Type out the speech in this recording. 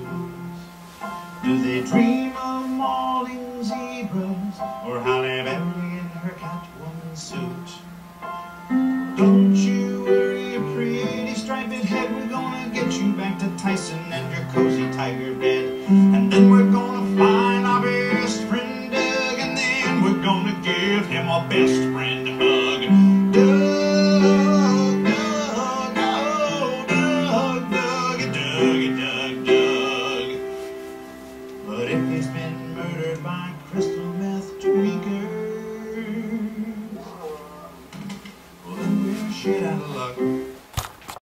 Do they dream of mauling zebras or Halle Berry in her Catwoman suit?